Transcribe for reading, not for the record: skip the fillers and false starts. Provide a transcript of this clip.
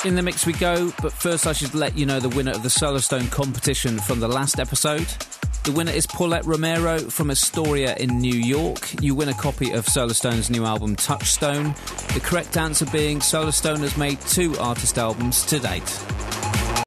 In the mix we go, but first I should let you know the winner of the Solarstone competition from the last episode. The winner is Paulette Romero from Astoria in New York. You win a copy of Solarstone's new album Touchstone. The correct answer being Solarstone has made 2 artist albums to date.